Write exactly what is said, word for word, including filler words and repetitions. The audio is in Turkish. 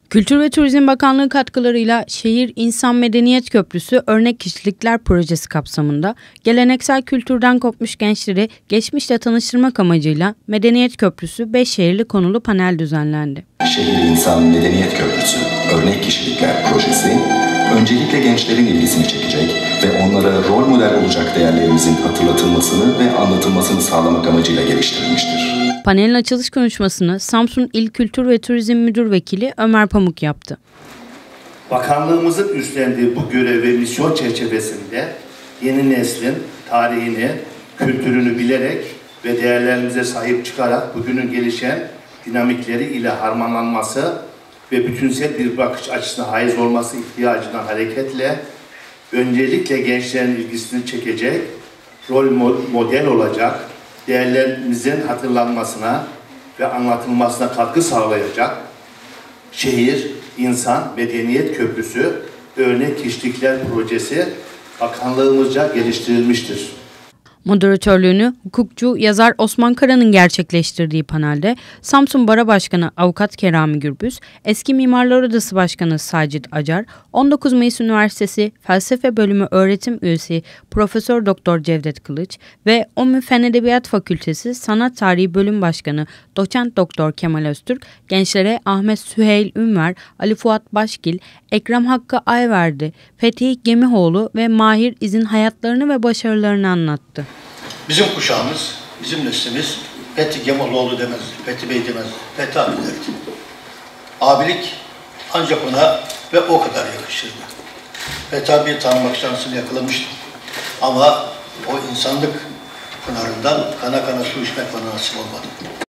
Kültür ve Turizm Bakanlığı katkılarıyla Şehir İnsan Medeniyet Köprüsü Örnek Kişilikler Projesi kapsamında geleneksel kültürden kopmuş gençleri geçmişle tanıştırmak amacıyla Medeniyet Köprüsü beş şehirli konulu panel düzenlendi. Şehir İnsan Medeniyet Köprüsü Örnek Kişilikler Projesi, öncelikle gençlerin ilgisini çekecek ve onlara rol model olacak değerlerimizin hatırlatılmasını ve anlatılmasını sağlamak amacıyla geliştirilmiştir. Panelin açılış konuşmasını Samsun İl Kültür ve Turizm Müdür Vekili Ömer Pamuk yaptı. Bakanlığımızın üstlendiği bu görev ve misyon çerçevesinde yeni neslin tarihini, kültürünü bilerek ve değerlerimize sahip çıkarak bugünün gelişen dinamikleri ile harmanlanması ve bütünsel bir bakış açısına haiz olması ihtiyacından hareketle öncelikle gençlerin ilgisini çekecek, rol model olacak, değerlerimizin hatırlanmasına ve anlatılmasına katkı sağlayacak Şehir İnsan Medeniyet Köprüsü Örnek Kişilikler Projesi bakanlığımızca geliştirilmiştir. Moderatörlüğünü hukukçu yazar Osman Kara'nın gerçekleştirdiği panelde Samsun Bara Başkanı Avukat Kerami Gürbüz, Eski Mimarlar Odası Başkanı Sacit Acar, on dokuz Mayıs Üniversitesi Felsefe Bölümü öğretim üyesi Profesör Doktor Cevdet Kılıç ve OMÜ Fen Edebiyat Fakültesi Sanat Tarihi Bölüm Başkanı Doçent Doktor Kemal Öztürk, gençlere Ahmet Süheyl Ünver, Ali Fuat Başgil, Ekrem Hakkı Ayverdi, Fethi Gemihoğlu ve Mahir İz'in hayatlarını ve başarılarını anlattı. Bizim kuşağımız, bizim neslimiz Fethi Gemihoğlu demez, Fethi Bey demez, Fethi abi derdi. Abilik ancak ona ve o kadar yakışırdı. Fethi abiyi tanımak şansını yakalamıştım. Ama o insanlık pınarından kana kana su içmek bana nasip olmadı.